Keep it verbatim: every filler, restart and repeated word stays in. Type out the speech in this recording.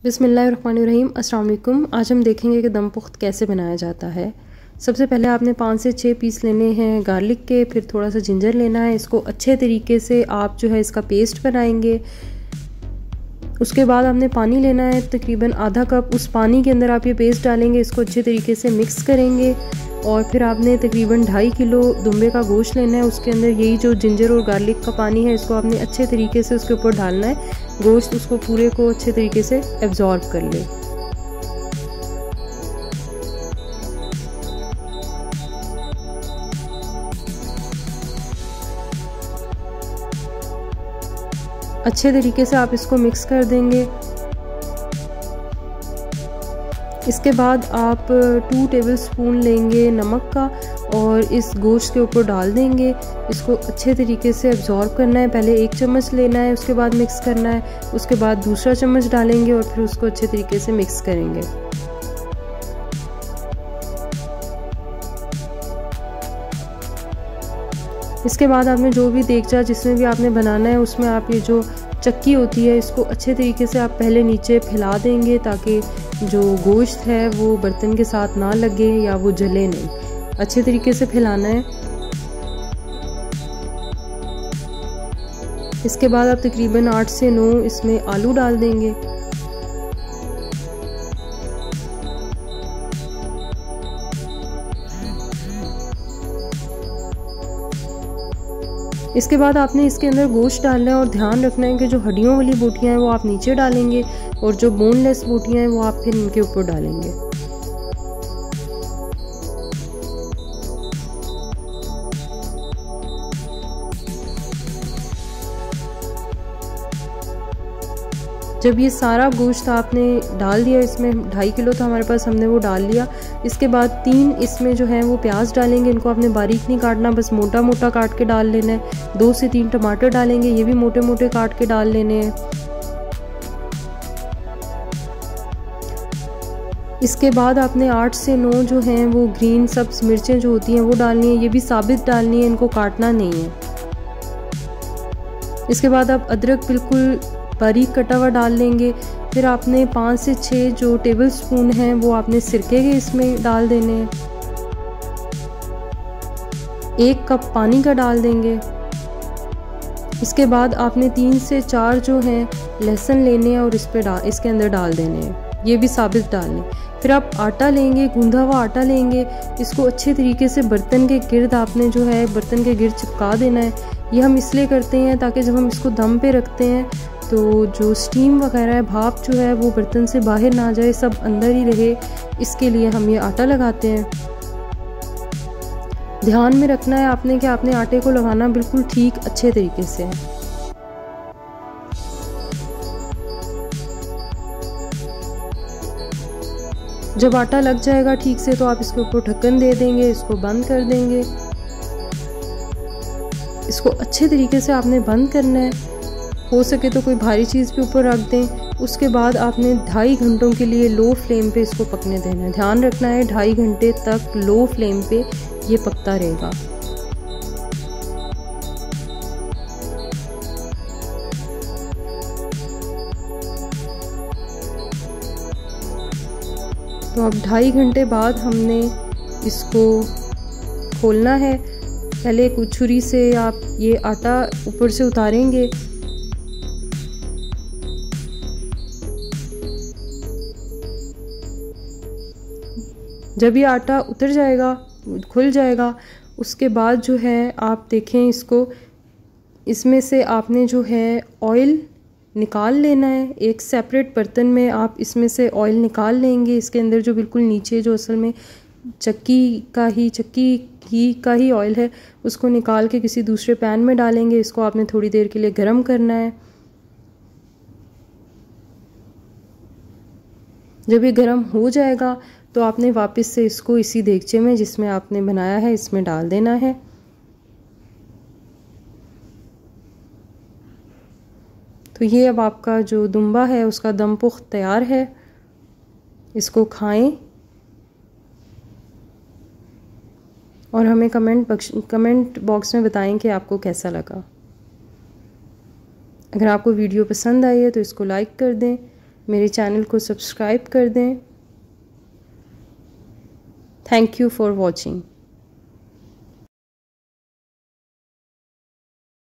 बिस्मिल्लाहिर्रहमानिर्रहीम अस्सलाम वालेकुम। आज हम देखेंगे कि दम पुख्त कैसे बनाया जाता है। सबसे पहले आपने पाँच से छः पीस लेने हैं गार्लिक के, फिर थोड़ा सा जिंजर लेना है। इसको अच्छे तरीके से आप जो है इसका पेस्ट बनाएंगे। उसके बाद आपने पानी लेना है तकरीबन आधा कप, उस पानी के अंदर आप ये पेस्ट डालेंगे, इसको अच्छे तरीके से मिक्स करेंगे। और फिर आपने तकरीबन ढाई किलो दुम्बे का गोश्त लेना है, उसके अंदर यही जो जिंजर और गार्लिक का पानी है इसको आपने अच्छे तरीके से उसके ऊपर डालना है। गोश्त उसको पूरे को अच्छे तरीके से एब्जॉर्ब कर ले। अच्छे तरीके से आप इसको मिक्स कर देंगे। इसके बाद आप टू टेबल स्पून लेंगे नमक का और इस गोश्त के ऊपर डाल देंगे। इसको अच्छे तरीके से एब्जॉर्ब करना है। पहले एक चम्मच लेना है, उसके बाद मिक्स करना है, उसके बाद दूसरा चम्मच डालेंगे और फिर उसको अच्छे तरीके से मिक्स करेंगे। इसके बाद आपने जो भी देगचा जिसमें भी आपने बनाना है उसमें आप ये जो चक्की होती है इसको अच्छे तरीके से आप पहले नीचे फैला देंगे ताकि जो गोश्त है वो बर्तन के साथ ना लगे या वो जले नहीं। अच्छे तरीके से फैलाना है। इसके बाद आप तकरीबन आठ से नौ इसमें आलू डाल देंगे। इसके बाद आपने इसके अंदर गोश्त डालना है और ध्यान रखना है कि जो हड्डियों वाली बोटियां हैं वो आप नीचे डालेंगे और जो बोनलेस बोटियां हैं वो आप फिर इनके ऊपर डालेंगे। जब ये सारा गोश्त आपने डाल दिया, इसमें ढाई किलो था हमारे पास, हमने वो डाल लिया। इसके बाद तीन इसमें जो है वो प्याज डालेंगे। इनको आपने बारीक नहीं काटना, बस मोटा मोटा काट के डाल लेना है। दो से तीन टमाटर डालेंगे, ये भी मोटे मोटे काट के डाल लेने हैं। इसके बाद आपने आठ से नौ जो हैं वो ग्रीन सब्ज मिर्चें जो होती हैं वो डालनी है। ये भी साबित डालनी है, इनको काटना नहीं है। इसके बाद आप अदरक बिल्कुल बारीक कटा हुआ डाल लेंगे। फिर आपने पाँच से छः जो टेबल स्पून हैं वो आपने सिरके के इसमें डाल देने हैं। एक कप पानी का डाल देंगे। इसके बाद आपने तीन से चार जो हैं लहसुन लेने हैं और इस पे डाल इसके अंदर डाल देने हैं, ये भी साबित डालने। फिर आप आटा लेंगे, गूंधा हुआ आटा लेंगे। इसको अच्छे तरीके से बर्तन के गिर्द आपने जो है बर्तन के गिर्द चिपका देना है। ये हम इसलिए करते हैं ताकि जब हम इसको दम पे रखते हैं तो जो स्टीम वगैरह है, भाप जो है वो बर्तन से बाहर ना जाए, सब अंदर ही रहे। इसके लिए हम ये आटा लगाते हैं। ध्यान में रखना है आपने कि आपने आटे को लगाना बिल्कुल ठीक अच्छे तरीके से है। जब आटा लग जाएगा ठीक से तो आप इसके ऊपर ढक्कन दे देंगे, इसको बंद कर देंगे। इसको अच्छे तरीके से आपने बंद करना है। हो सके तो कोई भारी चीज़ भी ऊपर रख दें। उसके बाद आपने ढाई घंटों के लिए लो फ्लेम पे इसको पकने देना है। ध्यान रखना है ढाई घंटे तक लो फ्लेम पे ये पकता रहेगा। तो अब ढाई घंटे बाद हमने इसको खोलना है। पहले कुछ छुरी से आप ये आटा ऊपर से उतारेंगे। जब ये आटा उतर जाएगा, खुल जाएगा, उसके बाद जो है आप देखें इसको, इसमें से आपने जो है ऑयल निकाल लेना है। एक सेपरेट बर्तन में आप इसमें से ऑयल निकाल लेंगे। इसके अंदर जो बिल्कुल नीचे जो असल में चक्की का ही चक्की ही का ही ऑयल है उसको निकाल के किसी दूसरे पैन में डालेंगे। इसको आपने थोड़ी देर के लिए गर्म करना है। जब ये गर्म हो जाएगा तो आपने वापस से इसको इसी देगचे में जिसमें आपने बनाया है इसमें डाल देना है। तो ये अब आपका जो दुम्बा है उसका दम पुख्त तैयार है। इसको खाएं और हमें कमेंट बक्स कमेंट बॉक्स में बताएं कि आपको कैसा लगा। अगर आपको वीडियो पसंद आई है तो इसको लाइक कर दें, मेरे चैनल को सब्सक्राइब कर दें। Thank you for watching.